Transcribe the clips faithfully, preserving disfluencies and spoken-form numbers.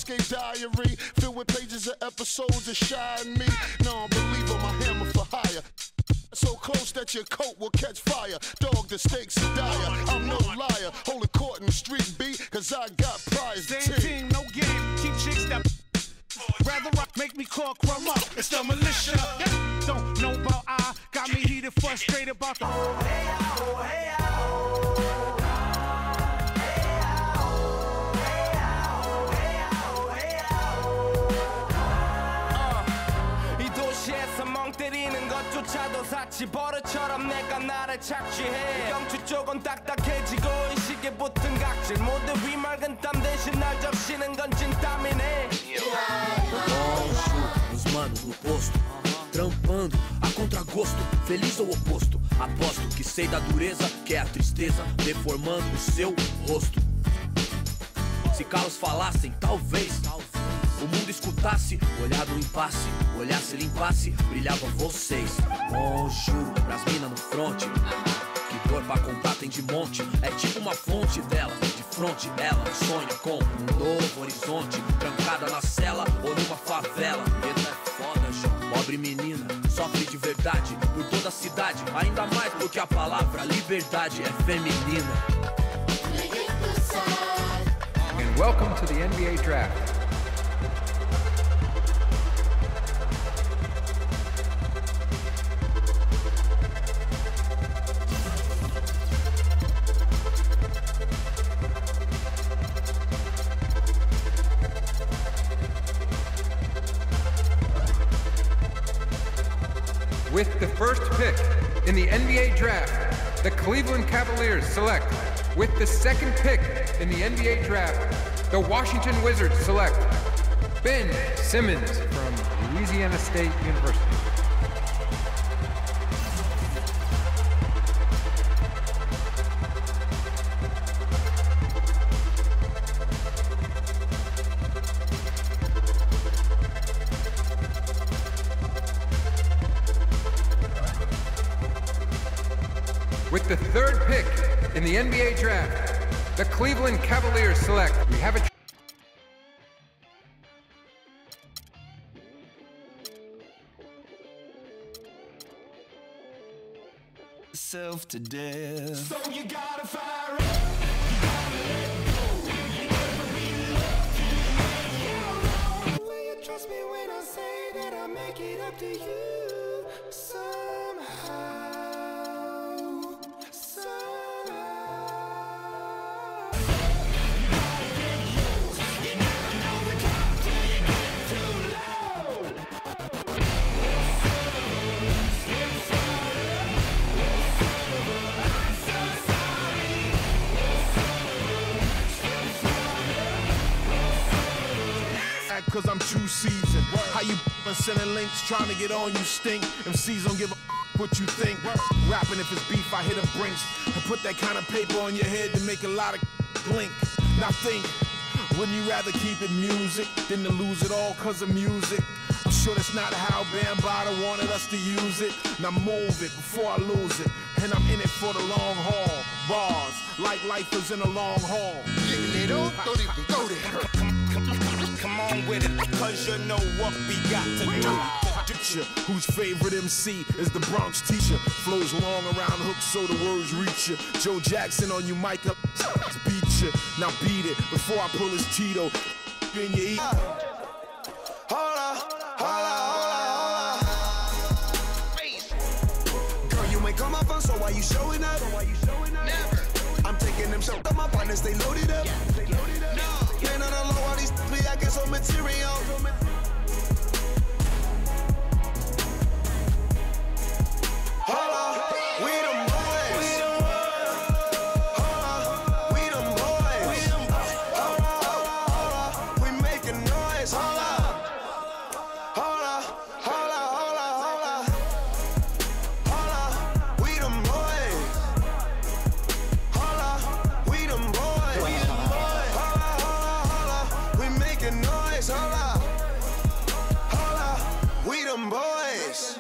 escape diary filled with pages of episodes of Shy and me. Non-believer, my hammer for hire. So close that your coat will catch fire. Dog, the stakes are dire. I'm no liar. Holding court in the street beat, cause I got prize. Same team, no game. Keep chicks that rather rock, make me call crumb up. It's the militia. Yeah. Don't know about I. Got me heated, frustrated about the. Oh, hey, oh, hey, oh. 멍 때리는 것조차도 사치 버릇처럼 내가 나를 착취해 경추 쪽은 딱딱해지고 의식에 붙은 각질 모두 위맑은 땀 대신 날 적시는 건 찐땀이네. Monstro, os manos no posto, trampando a contragosto, feliz ou oposto. Aposto que sei da dureza, que é a tristeza deformando o seu rosto. Se calos falassem, talvez o mundo escutasse, olhar no impasse, olhasse, limpasse, brilhava vocês. Conjuro pras minas no fronte, que dor pra contar tem de monte. É tipo uma fonte dela, de fronte ela sonha com um novo horizonte. Trancada na cela ou numa favela, medo é foda, João. Pobre menina, sofre de verdade por toda a cidade. Ainda mais porque a palavra liberdade é feminina. And welcome to the N B A Draft. With the first pick in the N B A Draft, the Cleveland Cavaliers select. With the second pick in the N B A Draft, the Washington Wizards select Ben Simmons from Louisiana State University. With the third pick in the N B A Draft, the Cleveland Cavaliers select. We have a self to death. So you gotta fire up. You gotta let go. You never be loved. Will you trust me when I say that I make it up to you somehow? Cause I'm too seasoned. How you sending links trying to get on you stink? M Cs don't give a what you think. Rapping if it's beef, I hit a brinks and put that kind of paper on your head to make a lot of blink. Now think, wouldn't you rather keep it music than to lose it all cause of music? I'm sure that's not how Bambaataa wanted us to use it. Now move it before I lose it. And I'm in it for the long haul. Bars, like lifers in a long haul. They don't, don't even go there. Come on with it, cause you know what we got to do. Whose favorite M C is the Bronx teacher. Flows long around hooks so the words reach you. Joe Jackson on you, Micah, beat you. Now beat it before I pull his Tito in your eat. Holla, holla, holla, holla. Girl, you ain't come up on, so why you showing up? Never. I'm taking them shots up, my partners, they loaded up. Man on the low, all these me, I get some material. Holla, we them boys. Holla, we them boys. Holla, holla, holla, we making noise. Holla, holla, holla, holla, holla. Holla, we them boys. Holla, we them boys. Holla, holla, holla, we making noise. Holla, holla, we them boys.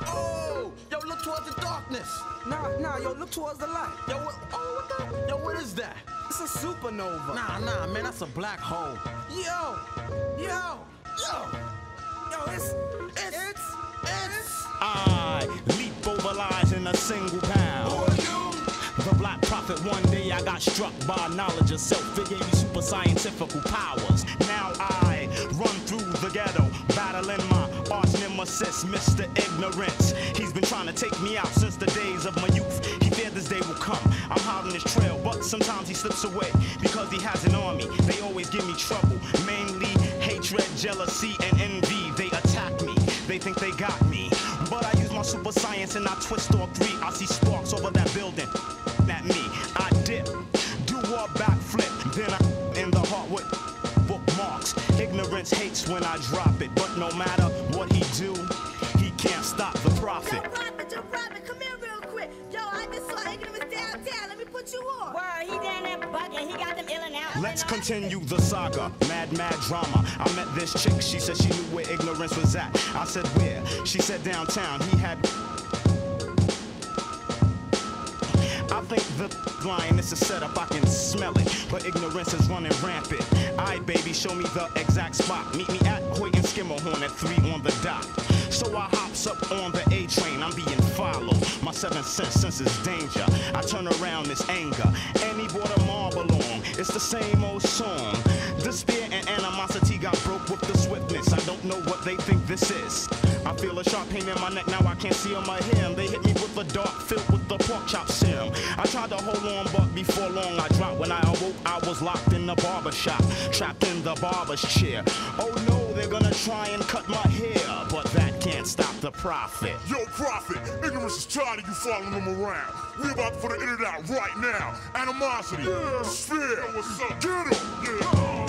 Oh, yo, look towards the darkness. Nah, nah, yo, look towards the light. Yo, what, oh, what the? Yo, what is that? It's a supernova. Nah, nah, man, that's a black hole. Yo, yo, Yo, yo, it's, it's, it's, it's. I leap over lies in a single pound. who are you? The Black Prophet, one day I got struck by knowledge of self. It gave me super scientific powers. Now I run through the ghetto, battling my arch nemesis, Mister Ignorance. He's been trying to take me out since the days of my youth. He feared this day will come. I'm hiding his trail, but sometimes he slips away because he has an army. They always give me trouble, mainly hatred, jealousy, and envy. They attack me, they think they got me. But I use my super science and I twist all three. I see sparks over that building at me. I dip, do a backflip, then I in the heart with bookmarks. Ignorance hates when I drop it, but no matter what he do, he can't stop the prophet. Yo, Prophet, yo, Prophet, come here real quick. Yo, I just saw Ignorance downtown. Let me put you on. Word, he down there bugging. He got them ill and out. Let's continue the saga, mad, mad drama. I met this chick, she said she knew where Ignorance was at. I said where? She said downtown. He had... I think the line is a setup, I can smell it, but Ignorance is running rampant. Aight, baby, show me the exact spot. Meet me at Hoyt and Skimmerhorn at three on the dot. So I hops up on the A train, I'm being followed. My seventh sense senses danger. I turn around, this anger, and he brought a mob along. It's the same old song. Despair and animosity got broke with the swiftness. I don't know what they think this is. I feel a sharp pain in my neck, now I can't see on my hair. They hit me with a dart filled with the pork chop serum. I tried to hold on, but before long I dropped. When I awoke, I was locked in the barber shop, trapped in the barber's chair. Oh no, they're gonna try and cut my hair, but that can't stop the prophet. Yo, Prophet, Ignorance is tired of you following him around. We about to put an internet out right now. Animosity, yeah. Despair, what's up? Get him, yeah.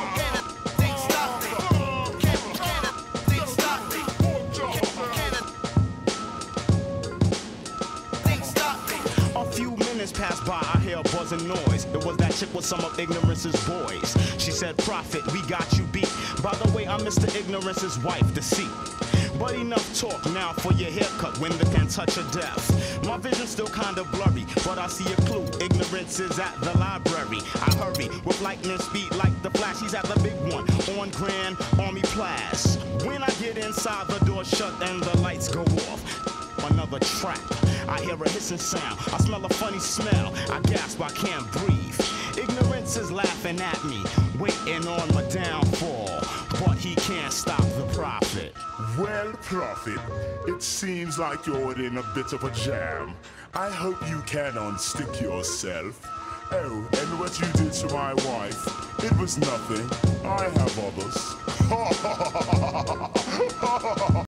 Passed by, I hear a buzzing noise. It was that chick with some of Ignorance's boys. She said, Prophet, we got you beat. By the way, I'm Mister Ignorance's wife, Deceit. But enough talk now for your haircut when they can touch of death. My vision's still kinda blurry, but I see a clue. Ignorance is at the library. I hurry with lightning speed like the Flash. He's at the big one on Grand Army Place. When I get inside, the door shut and the lights go off. Another trap. I hear a hissing sound. I smell a funny smell. I gasp, I can't breathe. Ignorance is laughing at me, waiting on my downfall. But he can't stop the prophet. Well, Prophet, it seems like you're in a bit of a jam. I hope you can unstick yourself. Oh, and what you did to my wife, it was nothing. I have others.